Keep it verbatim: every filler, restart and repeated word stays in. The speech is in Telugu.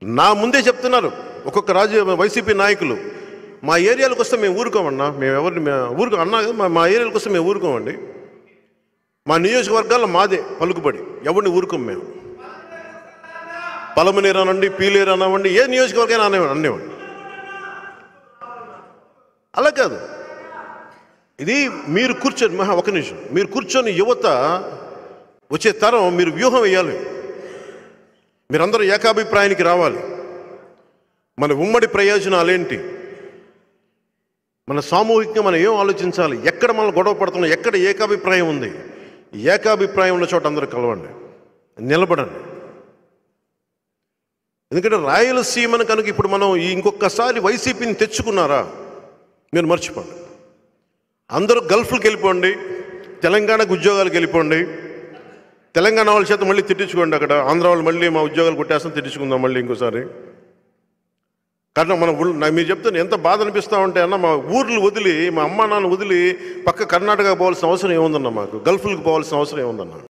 నా ముందే చెప్తున్నారు ఒక్కొక్క రాజు వైసీపీ నాయకులు, మా ఏరియాలకు వస్తే మేము ఊరుకోమన్నా, మేము ఎవరిని ఊరుకో అన్నా మా మా ఏరియాలకు వస్తే మేము ఊరుకోమండి, మా నియోజకవర్గాల్లో మాదే పలుకుబడి, ఎవరిని ఊరుకోం మేము. పలమనేరు అనండి, పీలేరు అనవండి, ఏ నియోజకవర్గం అనే అనేవాడి. అలా కాదు, ఇది మీరు కూర్చొని మహా ఒక నిమిషం మీరు కూర్చొని యువత వచ్చే తరం మీరు వ్యూహం వేయాలి. మీరందరూ ఏకాభిప్రాయానికి రావాలి. మన ఉమ్మడి ప్రయోజనాలేంటి, మన సామూహికంగా మనం ఏం ఆలోచించాలి, ఎక్కడ మనం గొడవ పడుతున్నాం, ఎక్కడ ఏకాభిప్రాయం ఉంది, ఏకాభిప్రాయం ఉన్న చోట అందరూ కలవండి, నిలబడండి. ఎందుకంటే రాయలసీమను కనుక ఇప్పుడు మనం ఇంకొకసారి వైసీపీని తెచ్చుకున్నారా మీరు మర్చిపోండి. అందరూ గల్ఫ్కి వెళ్ళిపోండి, తెలంగాణకు ఉద్యోగాలకు వెళ్ళిపోండి, తెలంగాణ వాళ్ళ చేత మళ్ళీ తిట్టించుకోండి. అక్కడ ఆంధ్ర వాళ్ళు మళ్ళీ మా ఉద్యోగాలు కొట్టేస్తాం, తిట్టించుకుందాం మళ్ళీ ఇంకోసారి. കാരണം మనం మీరు చెప్తే ఎంత బాధ అనిపిస్తూ ఉంటే అన్న, మా ఊర్లు వదిలి మా అమ్మ నాన్న వదిలి పక్క కర్ణాటక పోవాల్సిన అవసరం ఏముందన్న, మాకు గల్ఫ్లకు పోవాల్సిన అవసరం ఏముందన్న.